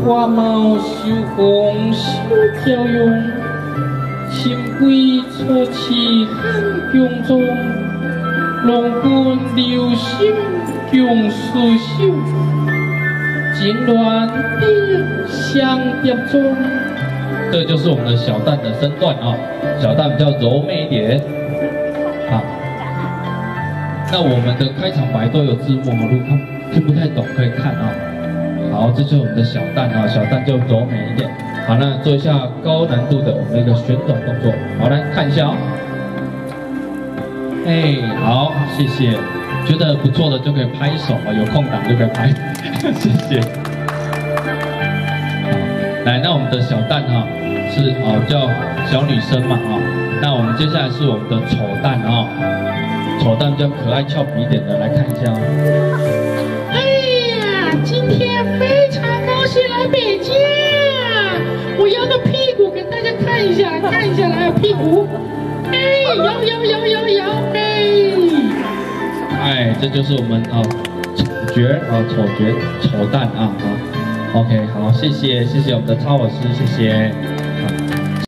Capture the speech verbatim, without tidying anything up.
花貌秀红秀飘涌，心归错气很臃肿，龙冠流星用水秀，金銮地相叠中。这就是我们的小旦的身段啊，小旦比较柔美一点。好，那我们的开场白都有字幕，如果看听不太懂可以看啊。好，这就是我们的小旦啊，小旦就柔美一点。好，那做一下高难度的我们的一个旋转动作。好，来看一下哦。哎，好，谢谢。觉得不错的就可以拍手啊，有空档就可以拍，谢谢。来，那我们的小旦哈、啊、是啊叫小女生嘛啊，那我们接下来是我们的丑旦啊，丑旦比较可爱俏皮一点的，来看一下哦。 哎呀，今天非常高兴来北京啊！我摇个屁股给大家看一下，看一下来屁股，哎，摇摇摇摇摇，哎， 哎，这就是我们啊丑角啊丑角丑旦啊好 ，OK 好，谢谢谢谢我们的超老师，谢谢。